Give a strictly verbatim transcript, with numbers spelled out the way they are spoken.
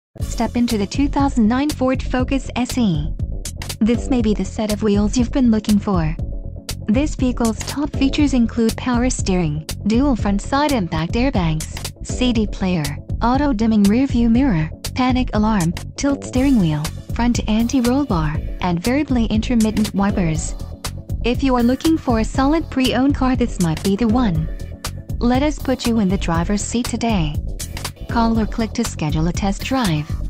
Step into the two thousand nine Ford Focus S E. This may be the set of wheels you've been looking for. This vehicle's top features include power steering, dual front side impact airbags, C D player, auto-dimming rearview mirror, panic alarm, tilt steering wheel, front anti-roll bar, and variably intermittent wipers. If you are looking for a solid pre-owned car, this might be the one. Let us put you in the driver's seat today. Call or click to schedule a test drive.